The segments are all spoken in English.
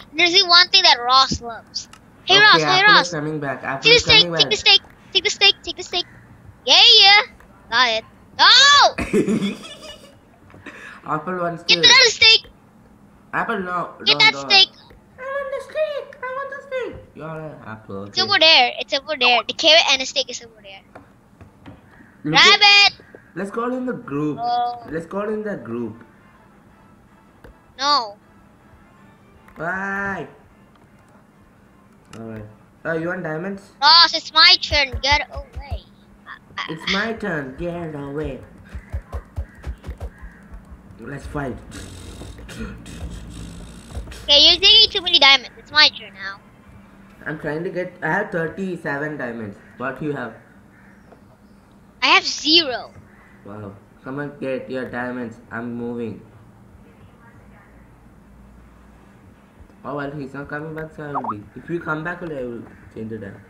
There's the one thing that Ross loves. Hey Okay, Ross, hey Apple Ross. is coming back. Apple Take the is steak, coming take the back. steak, take the steak, take the steak. Yeah. Got it. No! Apple wants Get to. that steak! Apple, no. Get don't. that steak! I want the steak. I want the steak. You're an Apple. Okay. It's over there. It's over there. The carrot and the steak is over there. Look Grab at- it! Let's call in the group. Oh. Let's call in the group. No. Bye. Alright. You want diamonds? Ross, it's my turn. Get away. It's my turn. Get away. Let's fight. Okay, you're taking too many diamonds. It's my turn now. I'm trying to get. I have 37 diamonds. What do you have? I have 0. Wow. Come on, get your diamonds. I'm moving. Oh well, he's not coming back, so I will be. If you come back, I will change the diamond.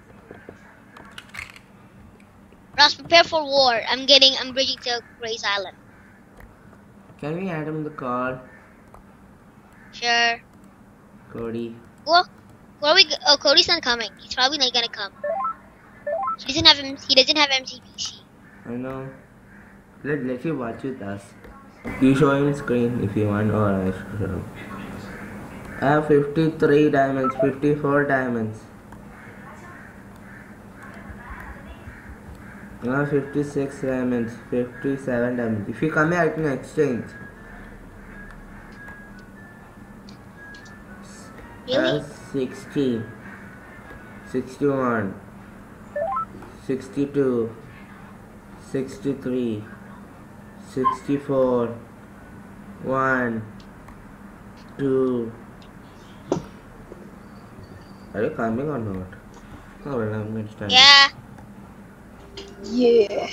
Ross, prepare for war. I'm bridging to Grace Island. Can we add him in the call? Sure. Cody. Oh, Cody's not coming. He's probably not gonna come. He doesn't have MCPC. I know. Let you watch with us. You show him screen if you want, or I show. I have 53 diamonds, 54 diamonds. I have 56 diamonds, 57 diamonds. If you come here, I can exchange. Really? 60, 61, 62, 63, 64, 1, 2. Are you coming or not? Oh well, I'm going to stand. Yeah. Yeah.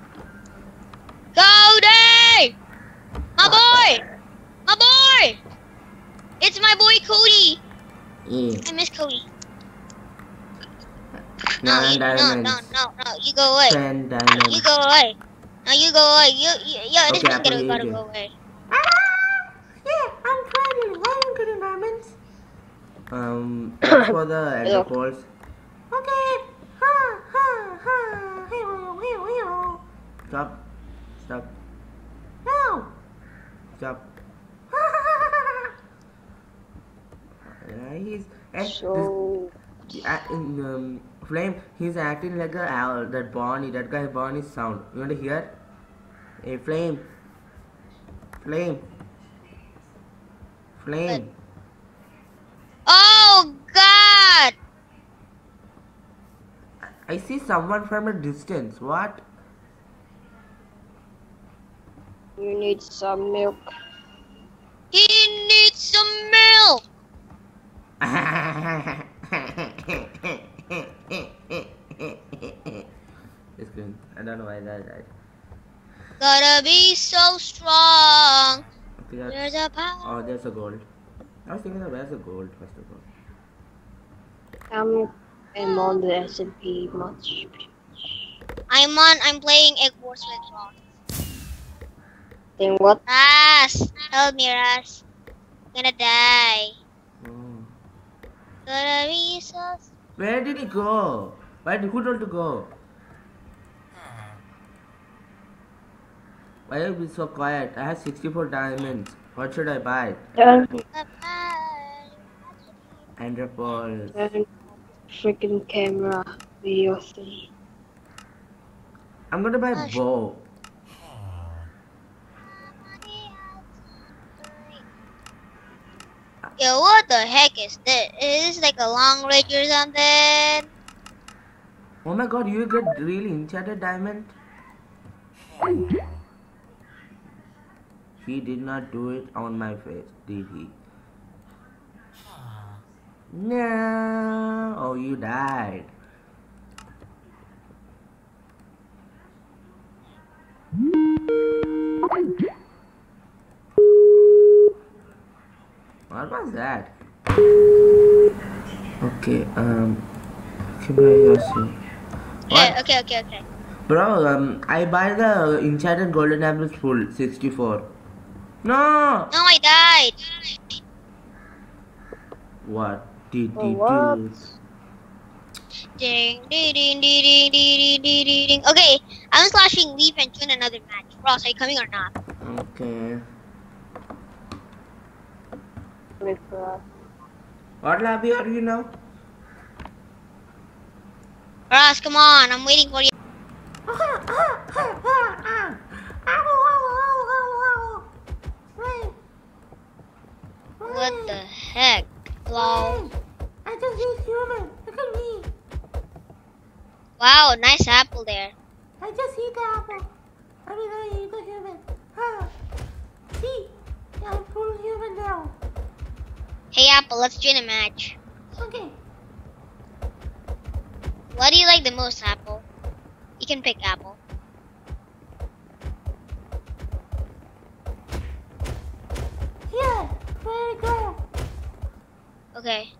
Cody! My boy! My boy! It's my boy Cody! Yeah. I miss Cody. 9 diamonds. No, you go away. 10 diamonds. You go away. No, you go away. This Okay, one's Apple, gotta you go away. Yeah, I'm trying. Why I'm getting diamonds? That's for the ender pearls. Okay. Stop. Stop. No. Stop. He's So Flame. He's acting like a owl. That Bonnie. That guy Bonnie's sound. You want to hear? Hey, Flame. Flame. Flame. Oh God! I see someone from a distance. What? you need some milk. He needs some milk. It's good. I don't know why that died. Gotta be so strong. Okay, There's a power. oh, there's a gold. I was thinking of where's the gold first of all. I'm on the S&P much. I'm playing Egg Wars with Ross. Then what? Ras! Help me, Ras. I'm gonna die. Oh. Gotta be so. Where did he go? Who told to go? Why are you so quiet? I have 64 diamonds. What should I buy? Turn Ender pearls. freaking camera video thing. I'm gonna buy bow. Yo, what the heck is this? Is this like a long range or something? Oh my god, you get really enchanted diamond? He did not do it on my face, did he? No. Oh, you died. What was that? Okay, keep yourself. Yeah, okay. Bro, I buy the enchanted golden apples full 64. No! No, I died. What did Oh, you what? do? Ding, ding, ding, ding, ding, ding, ding, ding, ding. Okay, I'm slashing leave and join another match. Ross, are you coming or not? Okay. Wait for us. What lobby are you now? Ross, come on, I'm waiting for you. What the heck? Lol. I just use human. Look at me. Wow, nice apple there. I just eat the apple. I mean, I eat the human. See? I'm full human now. Hey Apple, let's join a match. Okay. What do you like the most, Apple? You can pick Apple. Here. Where you go? Okay.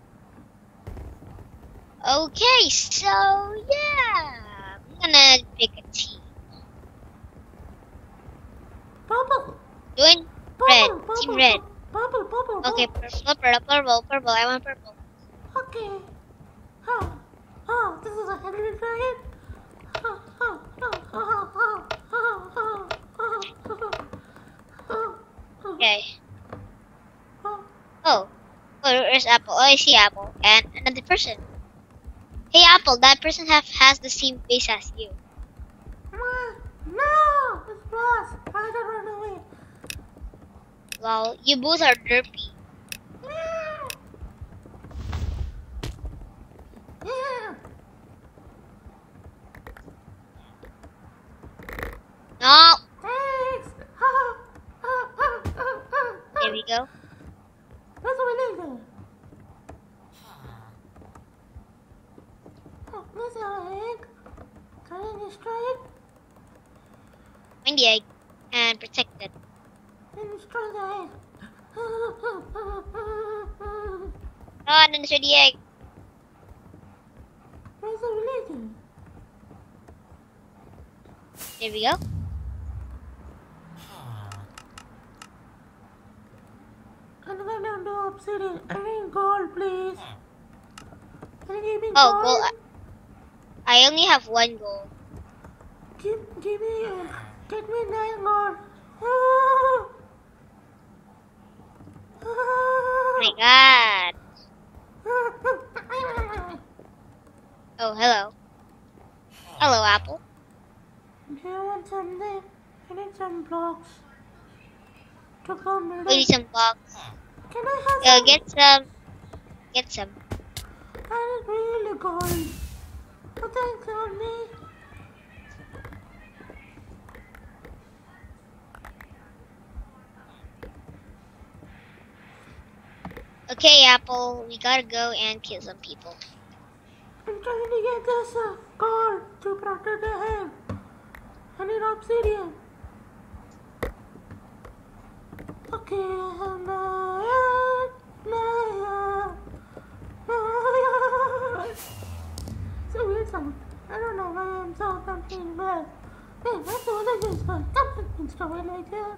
Okay, so yeah, I'm gonna pick a team. Purple. Join red, team red. Purple. Okay, purple. I want purple. Okay. This is a heavy dragon. Okay. Oh, where's Apple? Oh, I see Apple and another person. Hey Apple, that person has the same face as you. No, it's Ross. I don't run away. Well, you both are derpy. No, Thanks. there we go. That's what we need. This is our egg. Can I destroy it? Find the egg and protect it. Then destroy the egg. Oh, and then destroy the egg. Where's the religion? There we go. I'm gonna do obsidian. I need gold, please. Can you give me Oh, gold? gold. I only have one gold. Give me, get me 9 gold. Oh my god. Oh, hello. Hello, Apple. Do you want something? I need some blocks to come in. We need some blocks. Can I have some? Get some. Get some. I need really gold. Oh, thanks, Omni. Okay, Apple, we gotta go and kill some people. I'm trying to get this gold to protect the head. I need obsidian. Okay, so weird sound. I don't know why I'm so something bad. Hey, that's the one I just got. Something stolen right there.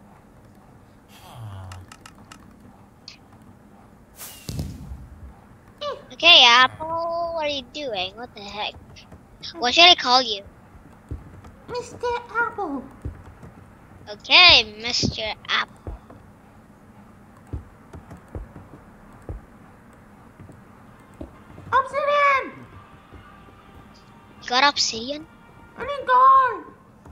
Okay, Apple, what are you doing? What the heck? What should I call you? Mr. Apple. Okay, Mr. Apple. Obsidian! You got obsidian? I need gold!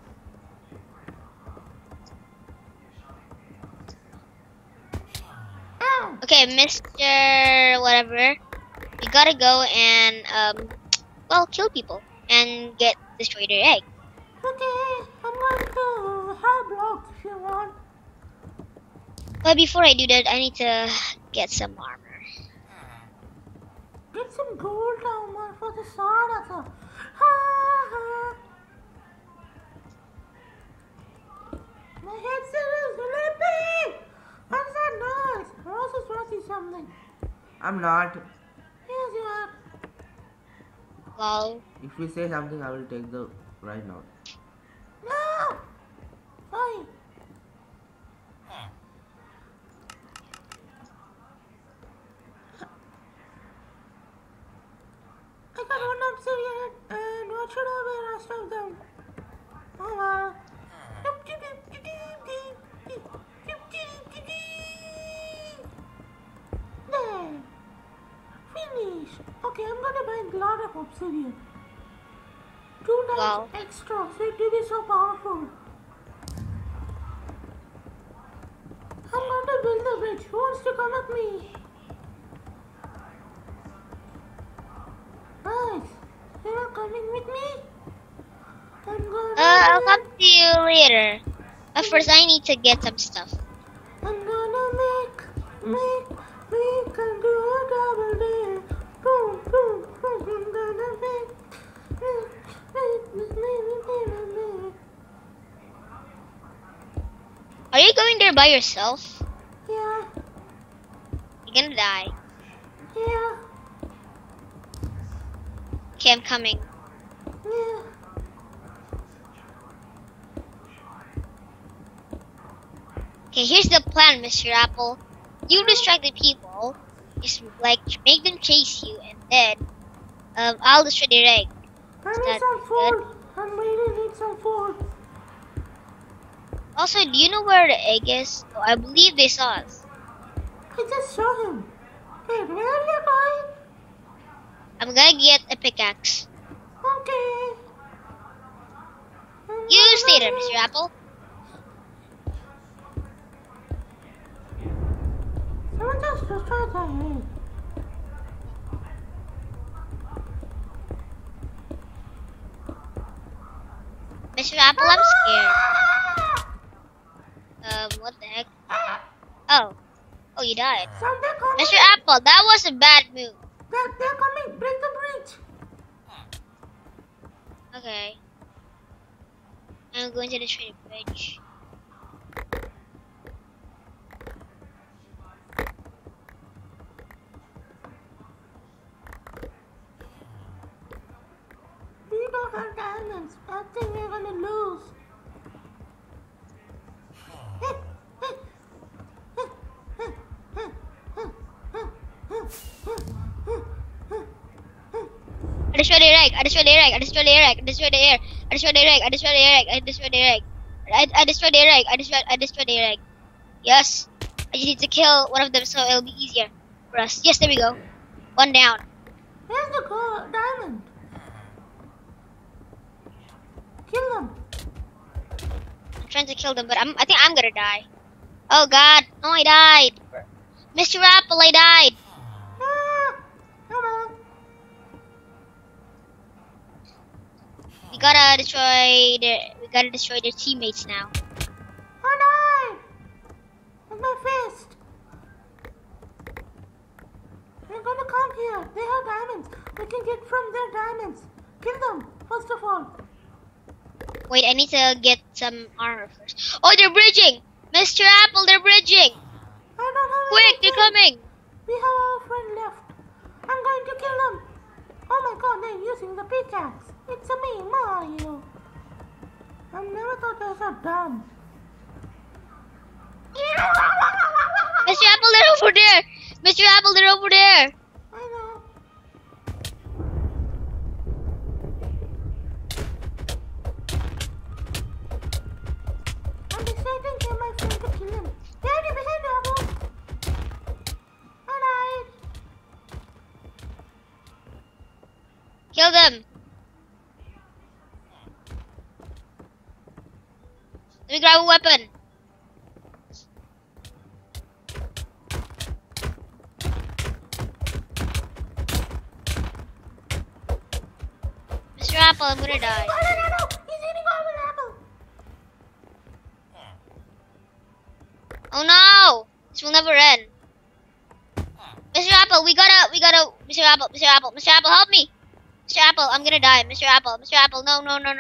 Ow! Okay, Mr. Whatever. You gotta go and, well, kill people and destroy their egg. Okay, I'm going to have blocks if you want. But before I do that, I need to get some armor. Get some gold armor for the sword also. My headset is flipping! What's that noise? Ross is watching something. I'm not. Yes, you are. Lol. If you say something, I will take the right now. No! Sorry. got one obsidian, and what should I be the rest of them? Oh well. There. Finished. Okay, I'm gonna buy a lot of obsidian. 2 times Wow. extra, so it will be so powerful. I'm going to build the bridge. Who wants to come with me? Guys, you are coming with me? I'm gonna I'll come to you later. But first, I need to get some stuff. I'm gonna make we can do a double dare. Boom, boom, boom, I'm gonna make. Are you going there by yourself? Yeah, You're gonna die. yeah, Okay, I'm coming. yeah. Okay, here's the plan, Mr. Apple. You distract the people, just like make them chase you, and then I'll destroy the egg. I Is need that some good? food. I really need some food. Also, do you know where the egg is? Oh, I believe they saw us. I just saw him. Wait, where are you going? I'm gonna get a pickaxe. Okay. You stay there, Mr. Apple. Someone just destroyed the egg. Mr. Apple, I'm scared. What the heck? Oh, you died. Something coming. Mr. Apple, that was a bad move. They're coming. Break the bridge. Okay. I'm going to destroy the bridge. We don't have diamonds. I think we're gonna lose. I destroyed the egg. I destroyed the egg. I destroyed the egg. I destroyed the egg. I destroyed the egg. I destroyed the egg. I destroyed the egg. I destroyed the egg. I destroyed the egg. Yes. I just need to kill one of them so it'll be easier for us. Yes, there we go. One down. Where's the diamond? Kill them. I'm trying to kill them, but I think I'm gonna die. Oh God! No, I died. Mr. Apple, I died. Ah, come on. We gotta destroy their teammates now. Oh no! With my fist. They're gonna come here. They have diamonds. We can get from their diamonds. Kill them, first of all. Wait, I need to get some armor first. Oh, they're bridging! Mr. Apple, they're bridging! I don't have Quick, any they're friends. coming! We have our friend left. I'm going to kill them. Oh my god, they're using the pickaxe. It's a me, Mario. I never thought I was so dumb. Mr. Apple, they're over there! Mr. Apple, they're over there! I know. I'm deciding to my friend to kill him. Daddy, behind you, Apple. Alright. Kill them! Let me grab a weapon. Mr. Apple, I'm gonna die. Golden apple! He's eating golden apple! Oh no! This will never end. Mr. Apple, Mr. Apple, help me! Mr. Apple, I'm gonna die. Mr. Apple, no.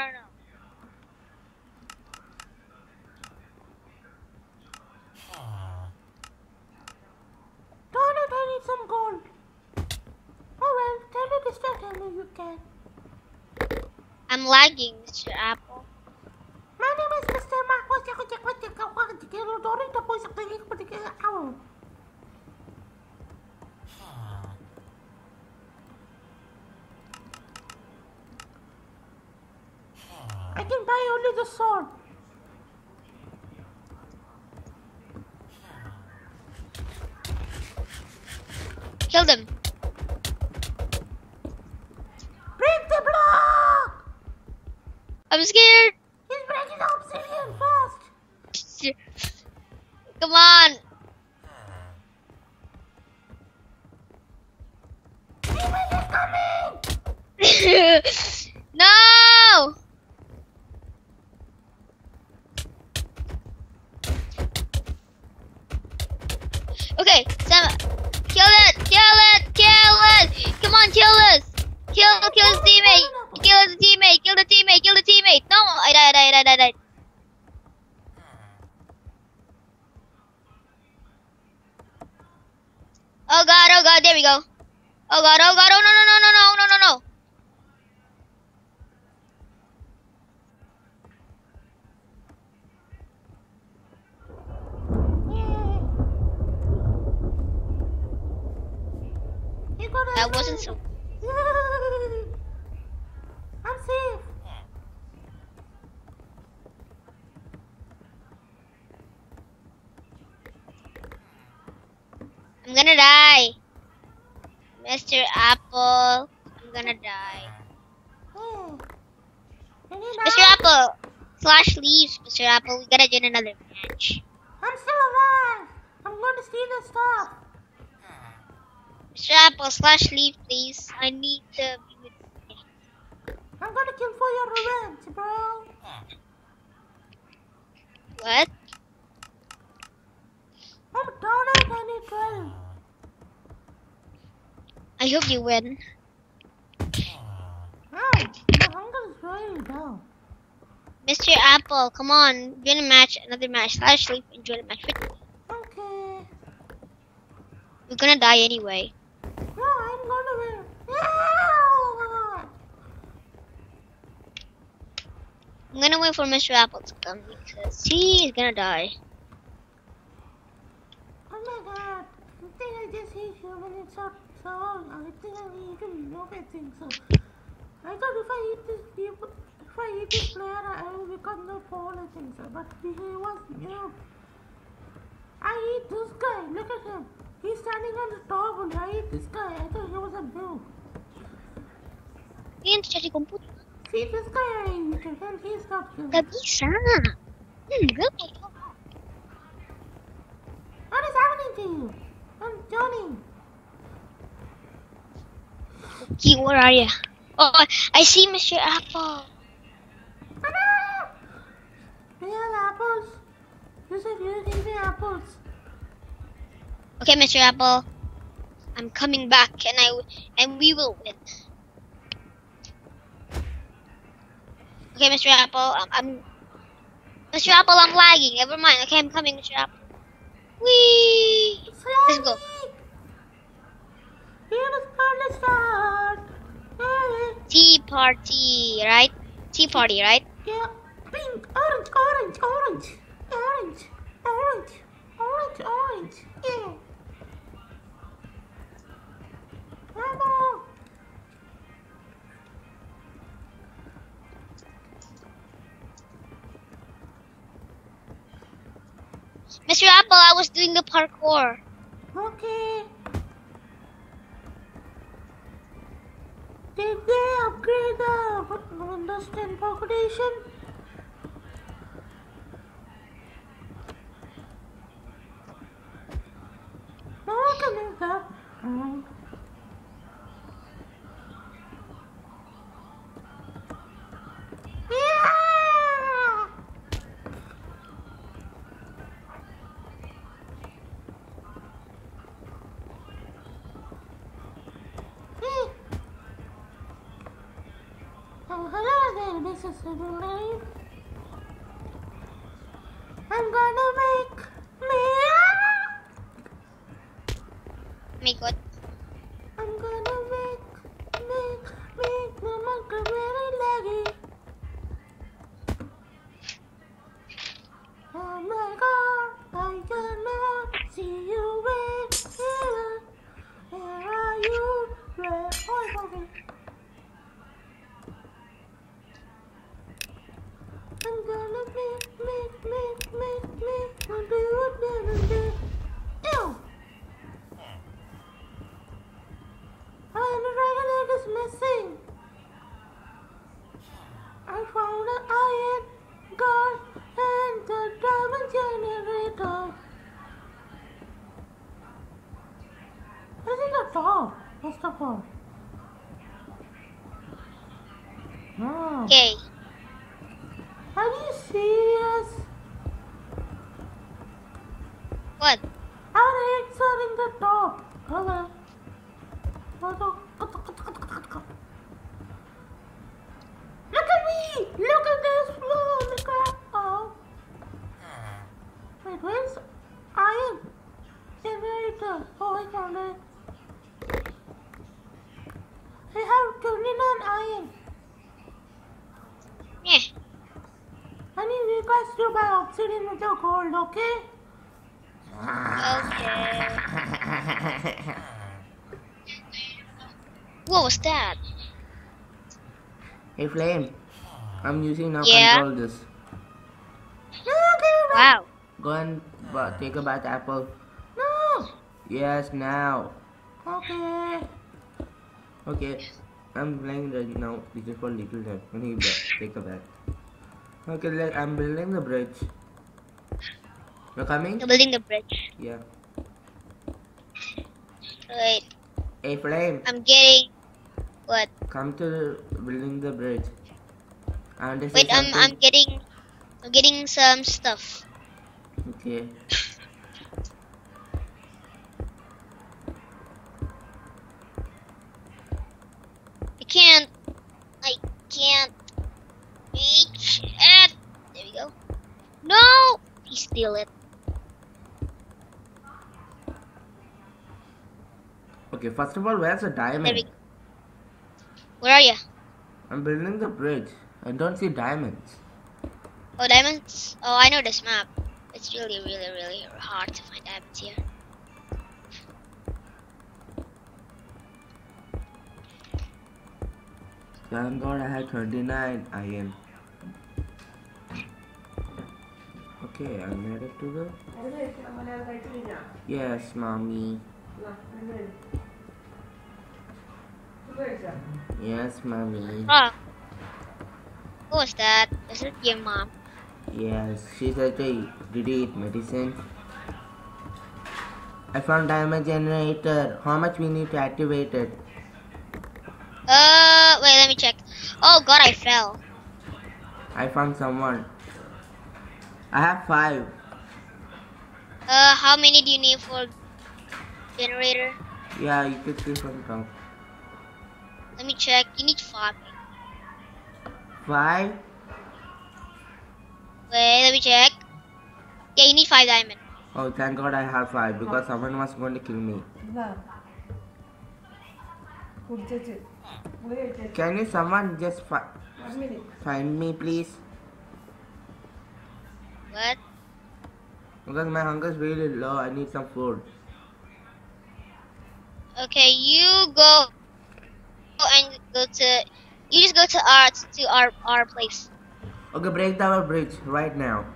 Darn it, I need some gold. Oh well, try to distract him if you can. I'm lagging, Mr. Apple. My name is Mr. Mark. can buy only the sword. Kill them. Break the block! I'm scared. He's breaking the obsidian fast. Come on. No. Okay, Sam, kill it. Come on, kill us. Kill his teammate. Kill the teammate. No, I died. Oh god, there we go. Oh god, oh no. That wasn't so. I'm safe. I'm gonna die. Mr. Apple, I'm gonna die. Mr. Apple, slash leaves, Mr. Apple. We gotta join another match. I'm still alive. I'm going to steal the stuff. Mr. Apple, slash leave, please. I need to be with you. I'm going to kill for your revenge, bro. What? I'm done it. I need 12. I hope you win. My hunger is really down. Mr. Apple, come on. Join a match, another match. Slash leave and join a match with me. Okay. We're gonna die anyway. No, I'm gonna win. Yeah! I'm gonna wait for Mr. Apple to come because he is gonna die. Oh my god. I think I just hate you when it's up so long. I think I need to know everything. So I thought if I eat this people, if I eat this player, I will become the pawn, I think so. But he was new. I eat this guy. Look at him. He's standing on the top and I eat this guy. I thought he was a noob. Yan, cari komputer. See this guy I eat and he's not good. Gak bisa. Good. What is happening to you? I'm Johnny. Okay, where are you? Oh, I see Mr. Apple. Do you have apples? You said you gave me apples. Okay, Mr. Apple. I'm coming back and we will win. Okay, Mr. Apple. Mr. Apple, I'm lagging. Never mind. Okay, I'm coming, Mr. Apple. Whee! Let's go. Let's start. Tea party, right? Tea party, right? Yeah. Pink, orange. Yeah. Come on. Mr. Apple, I was doing the parkour. Okay. Did they upgrade the Windows 10 Pocket Edition? No one can do that. Yeah! Oh, hello there, Mrs. Superman. I'm gonna make Make what? I'm gonna make the monkey very leggy. Oh my god, I cannot see you where are you? Oh, okay. first of all. No. Okay. Are you serious? What? Our eggs are in the top. Okay. Look at me! Look at this floor! Look at... Oh. Wait, where's iron? Generator. Oh, I found it. I have 29 iron. Yeah. I need you guys to buy obsidian with your gold, okay? Okay. What was that? Hey Flame, I'm using now Yeah. control this. Wow. Go and take a bath apple. No! Yes, now. Okay. Okay, I'm playing right now. This is for little time. When he take a bath. Okay, I'm building the bridge. You're coming? You're building the bridge. Yeah. Wait. Hey Flame, I'm getting... What? come to building the bridge. And this Wait, is something. I'm getting some stuff. Okay. I can't reach it. There we go. No! He steal it. Okay, first of all, where's the There we diamond? go. Where are you? I'm building the bridge. I don't see diamonds. Oh, diamonds? Oh, I know this map. It's really hard to find diamonds here. Thank God I had 29 iron. Okay, I'm ready to go. Yes, mommy. Yes, mommy. Oh. What was that? Is it your mom? Yes, she said, hey, did you eat medicine? I found diamond generator. How much we need to activate it? Wait, let me check. Oh god, I fell. I found someone. I have 5. How many do you need for generator? Yeah, you could see from top. Let me check. You need 5. 5? Wait, let me check. Yeah, you need 5 diamond. Oh, thank God I have 5 because someone was going to kill me. Can you someone just find me, please? What? Because my hunger is really low. I need some food. Okay, you go and go to. You just go to our place. Okay, break down our bridge right now.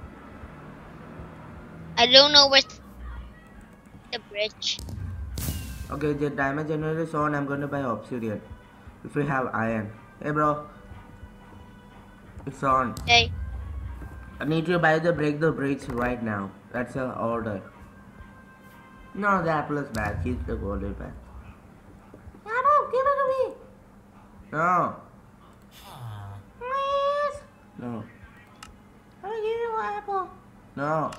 I don't know where's the bridge. Okay, the diamond generator is on. I'm going to buy obsidian. If we have iron. Hey, bro. It's on. Okay. I need to buy the break the bridge right now. That's an order. No, the apple is bad. Keep the gold back. Adam, give it to me. No. Please. No. I'll give you an apple. No.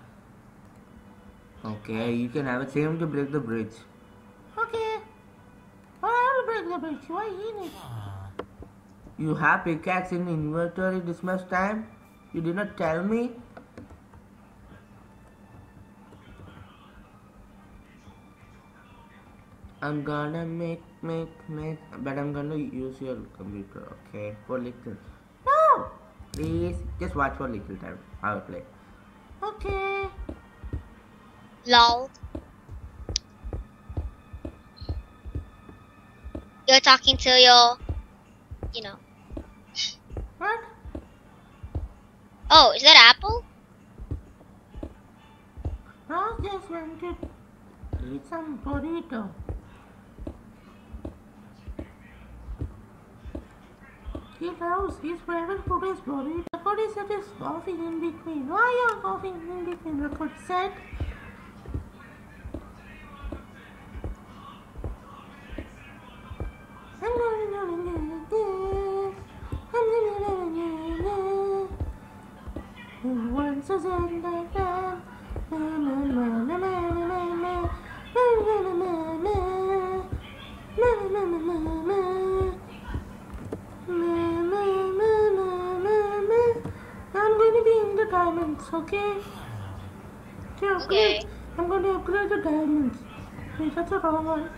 Okay, you can have it. Same to break the bridge. Okay. Well, I will break the bridge. Why eat it? You have pickaxe in inventory this much time? You did not tell me? I'm gonna make, but I'm gonna use your computer, okay? For little. No. Please, just watch for little time. I will play. Okay. Lol. You're talking to your, you know. What? Oh, is that apple? I just went to eat some burrito. His favorite food is burrito. Record is that he's coughing in between. Why are you coughing in between? Record said. and I ran. I'm going to be in the diamonds, okay? To upgrade, Okay. I'm going to upgrade the diamonds. Wait, that's the wrong one.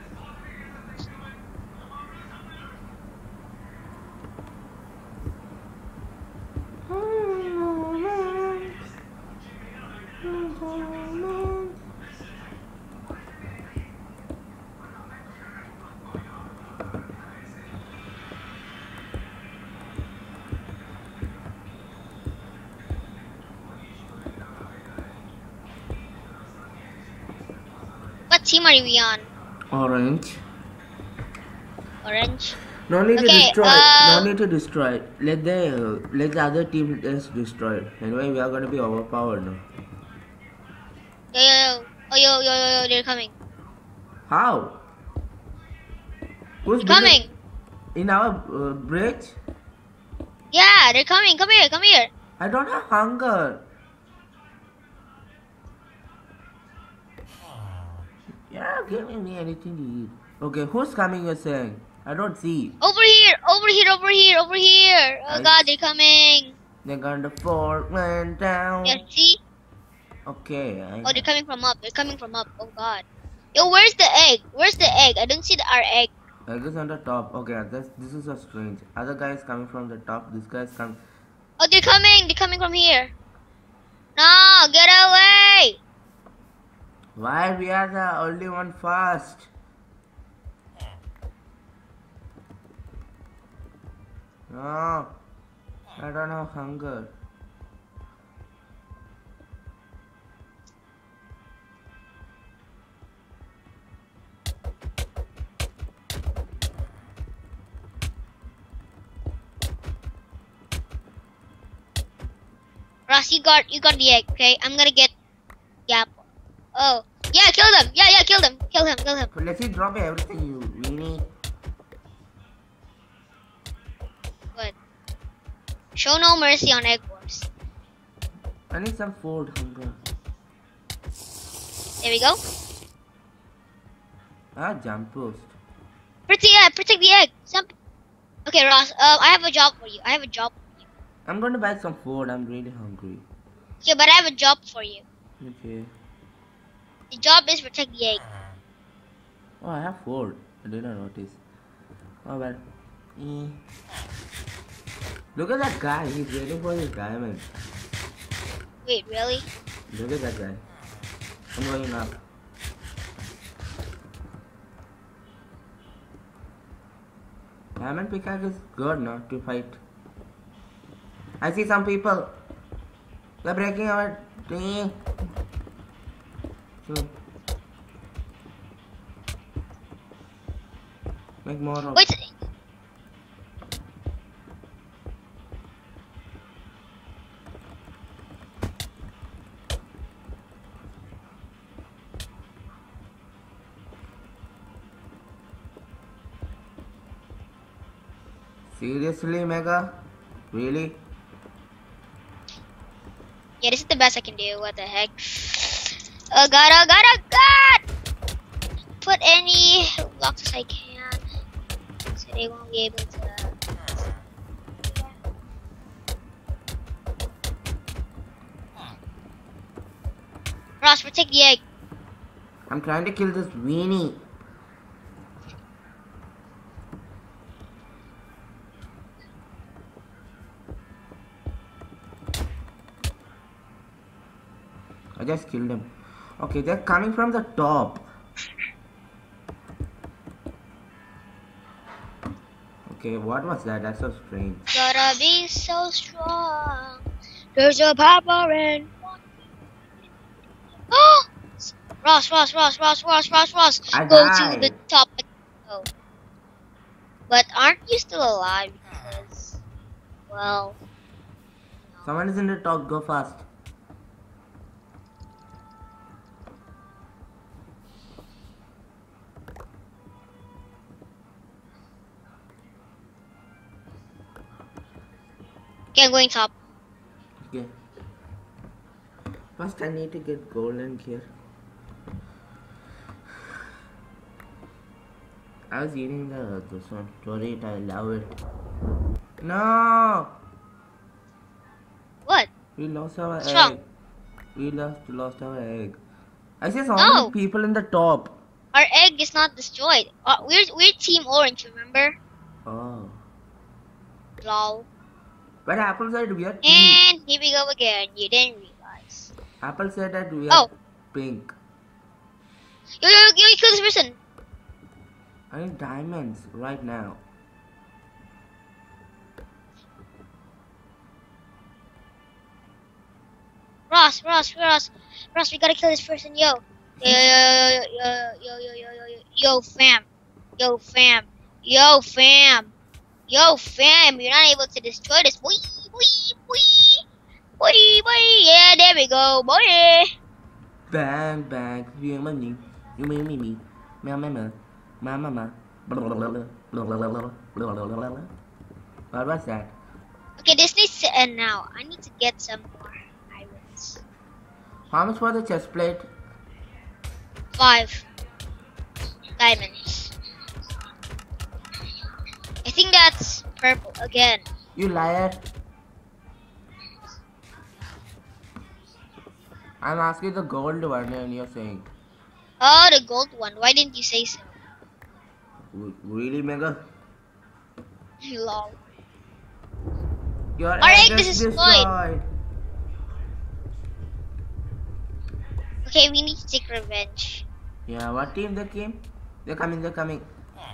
What team are we on? Orange. Orange. No need to Okay, destroy. No need to destroy. Let the other team just destroy it. Anyway, we are gonna be overpowered now. Yo, they're coming. How? Who's Coming. in our bridge? Yeah, they're coming. Come here, come here. I don't have hunger. You're not giving me anything to eat. Okay, who's coming? You're saying? I don't see. Over here, over here, over here, over here. Oh I- God, they're coming. They're gonna fall went down. Yeah, see? Okay. Oh, they're coming from up. They're coming from up. Oh God. Yo, where's the egg? Where's the egg? I don't see our egg. I guess on the top. Okay, this is so strange. Other guy is coming from the top. This guy is coming. Oh, they're coming. They're coming from here. No, get away. Why we are the only one fast? No, I don't have hunger. Ross, you got the egg. Okay, I'm gonna get the apple. Oh, yeah, kill them. Yeah, kill them. Kill him. But let's see, drop everything, you weenie. Good. Show no mercy on egg wars. I need some food, hunger. There we go. Ah, jump post. Protect the egg. Okay, Ross. I have a job for you. I'm going to buy some food. I'm really hungry. Okay, but I have a job for you. Okay. The job is protect the egg. Oh, I have food. I didn't notice. Oh well. Look at that guy. He's waiting for his diamond. Wait, really? Look at that guy. I'm going up. Diamond pickaxe is good now to fight. I see some people. They're breaking our thing. So, make more of. Wait. Seriously, Mega? Really? Yeah, this is the best I can do. What the heck? Oh God! Put any blocks as I can, so they won't be able to. Ross, protect the egg. I'm trying to kill this weenie. I just killed him. Okay, they're coming from the top. Okay, what was that? That's so strange. Gotta be so strong. There's a power in. Oh! Ross. I Go died. to the top. Oh. But aren't you still alive? Because, well, Someone is in the top. Go fast. okay, I'm going top. Okay. First, I need to get golden here. I was eating this one. Sorry, I love it. No! What? We lost our What's egg. wrong? We lost our egg. I see so No. many people in the top. Our egg is not destroyed. We're Team Orange, remember? Oh. Lol. But Apple said we are pink. And here we go again. You didn't realize. Apple said that we are pink. Yo, kill this person. I need diamonds right now. Ross, we gotta kill this person, yo. Yo, fam. You're not able to destroy this. Boy. Yeah, there we go, boy. Bang, bang. You me. Meow, meow. Mama. What was that? Okay, this needs to end now. I need to get some more irons. How much for the chest plate? 5 diamonds. I think that's purple again. You liar. I'm asking the gold one and you're saying. Oh, the gold one. Why didn't you say so? Really, Mega? Lol. Your Our egg is is destroyed. Okay, we need to take revenge. Yeah, what team they came? They're coming.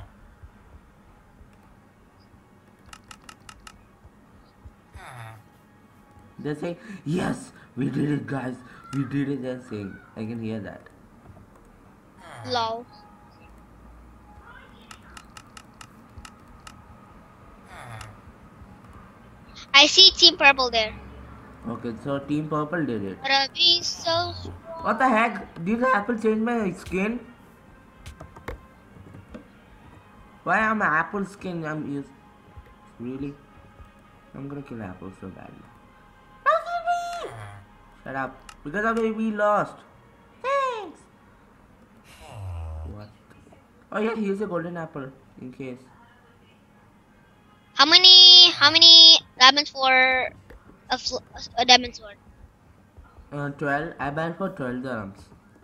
They're saying, yes, we did it, guys. We did it, they're saying. I can hear that. Lol. I see Team Purple there. Okay, so Team Purple did it. Gotta be so strong. What the heck? Did Apple change my skin? Why am Apple skin? Really? I'm gonna kill Apple so badly. Shut up. Because of it we lost. Thanks. What? Oh yeah, here's a golden apple in case. How many diamonds for a diamond sword? 12. I buy for 12 dirhams.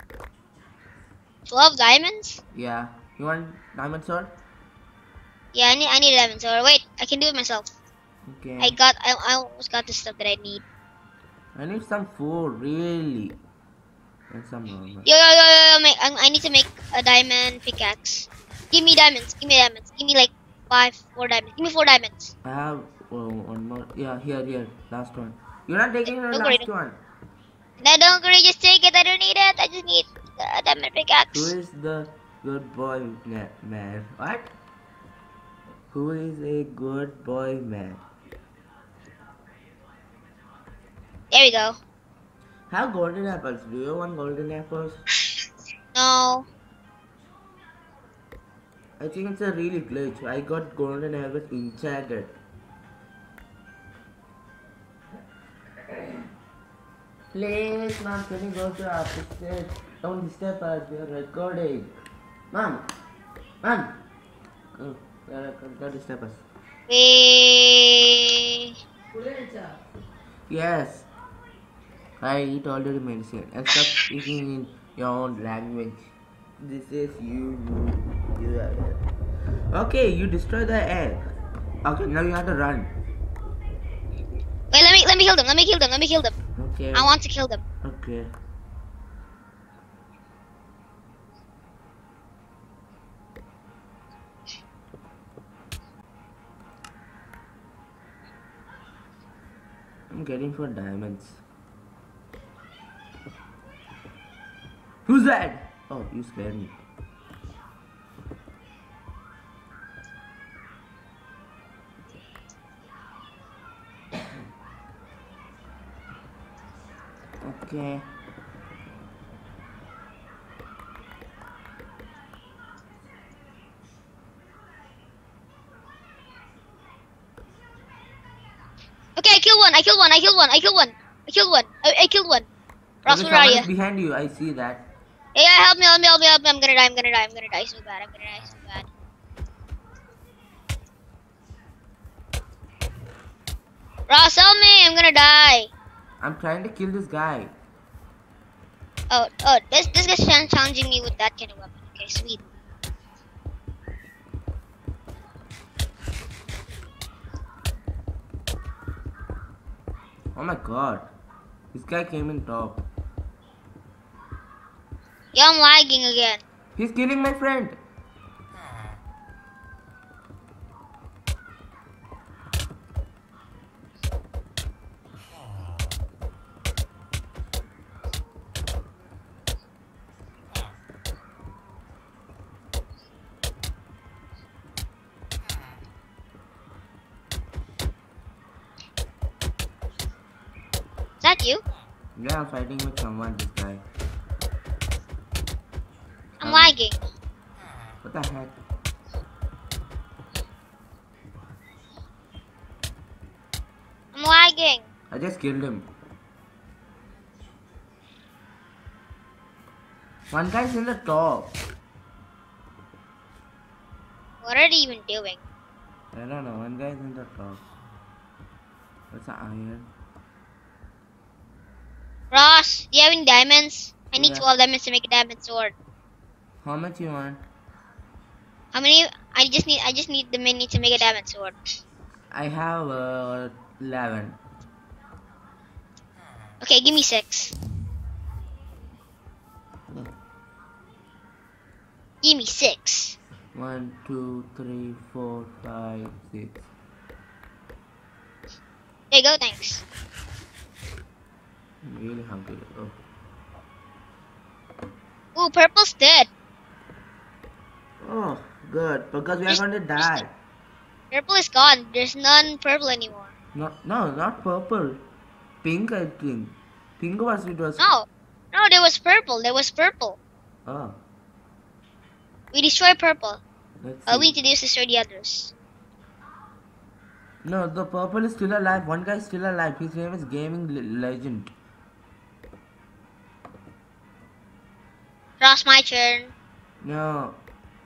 12 diamonds? Yeah. You want diamond sword? Yeah, I need a diamond sword. Wait, I can do it myself. Okay. I almost got the stuff that I need. I need some food, really. And some normal. Yo, I need to make a diamond pickaxe. Give me diamonds. Give me like 4 diamonds. Give me 4 diamonds. I have one more. Yeah, here. Last one. You're not taking the Don't worry, last one. No, don't worry, just take it. I don't need it. I just need a diamond pickaxe. Who is the good boy man? What? Who is a good boy man? There we go. Have golden apples. Do you want golden apples? No. I think it's a really glitch. I got golden apples enchanted. Please, mom, can you go to upstairs? Don't disturb us. We are recording. Mom. Oh, don't disturb us. Wait. Yes. I eat already medicine and stop speaking in your own language. This is you. Okay, you destroy the egg. Okay, now you have to run. Wait, let me kill them. Okay. I want to kill them. Okay. I'm getting for diamonds. Who's that? Oh, you scared me. Okay. Okay, I killed one. I killed one. Ross, Okay, where are someone you? is behind you. I see that. Yeah, help me, help me, help me, help me. I'm gonna die, I'm gonna die, I'm gonna die so bad, I'm gonna die so bad. Ross, help me, I'm gonna die. I'm trying to kill this guy. Oh, this guy's challenging me with that kind of weapon. Okay, sweet. Oh my god. This guy came in top. Yeah, I'm lagging again. He's killing my friend. Is that you? Yeah, I'm fighting with someone, this guy. I'm lagging. What the heck? I'm lagging. I just killed him. One guy's in the top. What are they even doing? I don't know, one guy's in the top. What's the iron? Ross, do you have any diamonds? I need Yeah. 12 diamonds to make a diamond sword. How much you want? How many? I just need the mini to make a diamond sword. I have 11. Okay, give me 6. Give me 6. 1, 2, 3, 4, 5, 6. There you go, thanks. I'm really hungry. Oh. Ooh, purple's dead. Oh, good. Because we are going to die. Purple is gone. There's none purple anymore. No, not purple. Pink, I think. Pink was it was. No, there was purple. There was purple. Oh, We destroyed purple. let's We see. need to destroy the others. No, the purple is still alive. One guy is still alive. His name is Gaming Legend. Ross, my turn. No,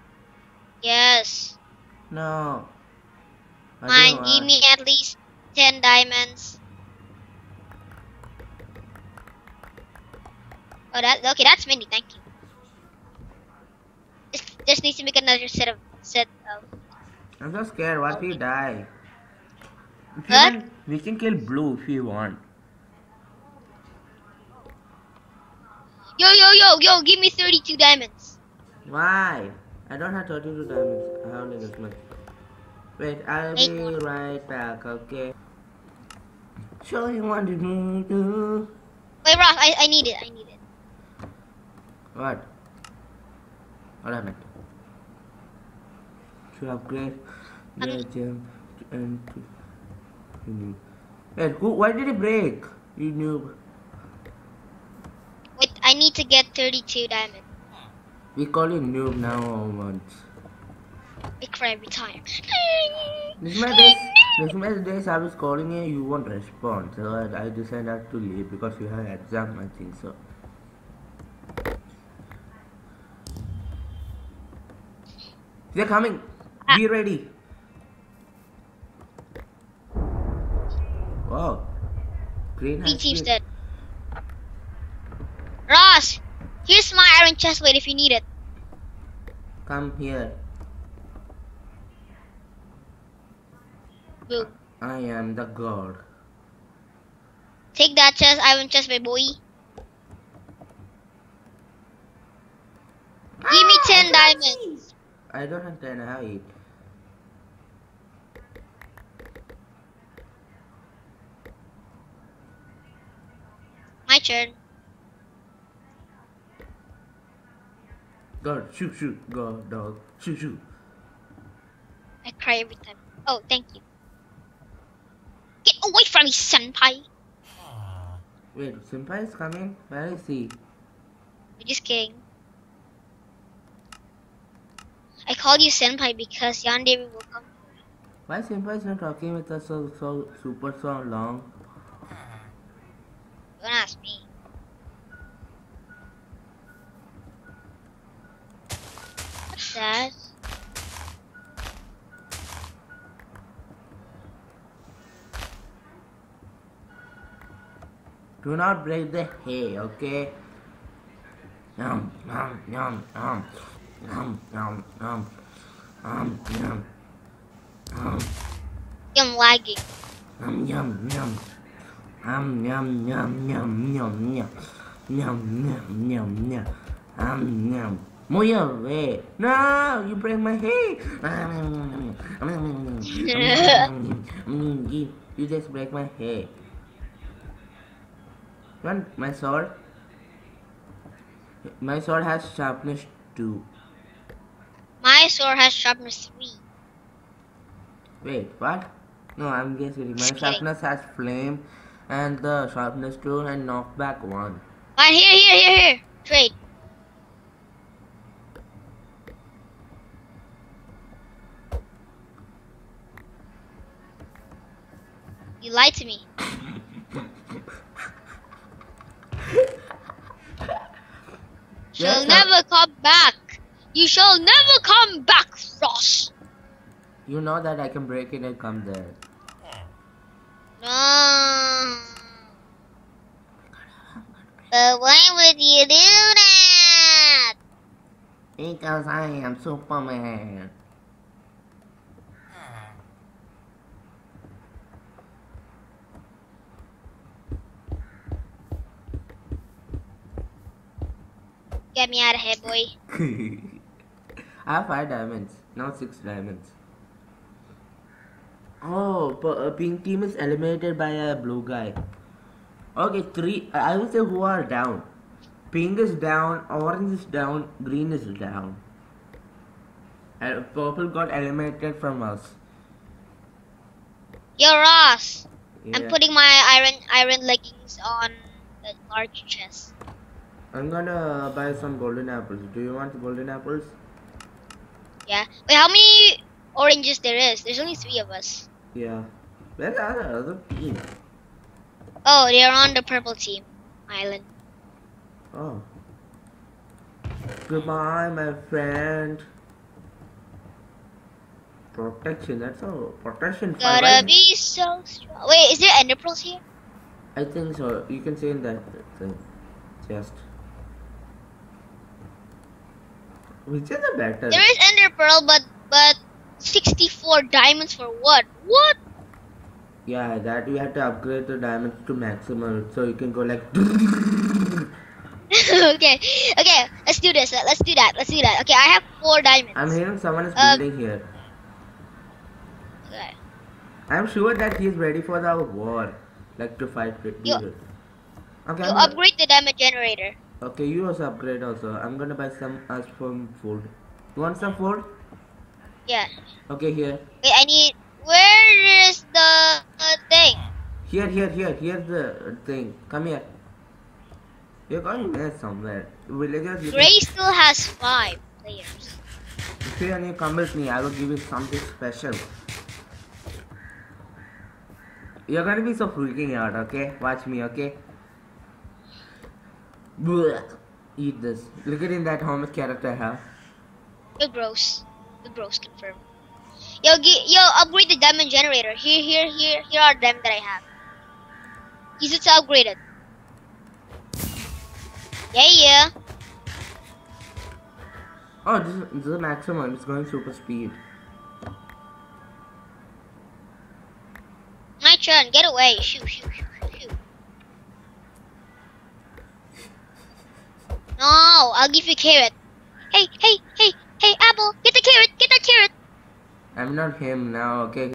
Yes. no. I Mine. don't Give want. me at least 10 diamonds. Oh, okay. That's many. Thank you. Just needs to make another set of. I'm so scared. What if we die? If you What? want, we can kill blue if you want. Yo! Give me 32 diamonds. Why? I don't have 32 diamonds. I have only this much. Wait, I'll Make be one. right back, okay? Show you what to do. Wait, Ross. I need it. What? What happened? To upgrade the gem and to wait, why did it break? You noob. Wait, I need to get 32 diamonds. We call you noob now or once. I cry every time. This is my days I was calling you won't respond. So I decided to leave because you have exam, I think so. They're coming. Be ready. Wow. Green Three has teams been- dead. Ross, here's my iron chestplate if you need it. Come here. Boom. I am the god. Take that iron chestplate, boy. Give me 10 diamonds. I don't have 10, I have 8. My turn. God, shoot, go, dog, shoot. I cry every time. Oh, thank you. Get away from me, senpai. Wait, Senpai is coming? Where is he? I'm just kidding. I called you senpai because Yandere will come. Why Senpai is not talking with us so super so long? Don't ask me. that? Do not break the hay, okay? Yum, yum, yum, yum. Yum, yum, yum. Yum, yum. Yum, I'm lagging. yum, yum, yum. Yum, yum, yum, yum, yum, yum. Yum, yum, yum, yum. Yum, yum. Move away. No, you break my hay. You just break my hay. Want my sword? My sword has sharpness 2. My sword has sharpness 3. Wait, what? No, I'm just kidding. My Just kidding. sharpness has flame and the sharpness 2 and knockback 1. Fine, here. Trade. You lied to me. Shall Yes, never come back. You shall never come back, Ross. You know that I can break it and come there. No. But why would you do that? Because I am Superman. Get me out of here, boy. I have 5 diamonds. Now 6 diamonds. Oh, pink team is eliminated by a blue guy. Okay, 3. I would say who are down. Pink is down, orange is down, green is down. And purple got eliminated from us. Yo, Ross. I'm Yeah. putting my iron leggings on the large chest. I'm gonna buy some golden apples. Do you want golden apples? Yeah. Wait, how many oranges there is? There's only 3 of us. Yeah. Where are the other team? Oh, they're on the purple team island. Oh. Goodbye, my friend. Protection, that's all. Protection 5. Gotta be so strong. Wait, is there ender pearls here? I think so. You can say in that thing. Chest. Which is the better? There is ender pearl, but 64 diamonds for what? What? Yeah, that you have to upgrade the diamonds to maximum so you can go like. okay, let's do this. Let's do that. Okay, I have 4 diamonds. I'm hearing someone is building here. Okay. I'm sure that he's ready for the war. Like to fight with You- people. Okay, You I'm gonna- upgrade the diamond generator. okay, you also upgrade also. I'm gonna buy some food. You want some food? Yeah. Okay, here. Wait, I need. Where is the thing? Here's the thing. Come here. You're going there somewhere. Villagers, you Gray still has 5 players. if you come with me, I will give you something special. You're gonna be so freaking out, okay? Watch me, okay? Blech. Eat this. Look at in that how much character I have. Good bros. Confirm. Yo, upgrade the diamond generator. Here are them that I have. Use it to upgrade it. Yeah. Oh, this is the maximum. It's going super speed. My turn. Get away. Shoot. No, I'll give you carrot. Hey, Apple, get the carrot. I'm not him now, okay?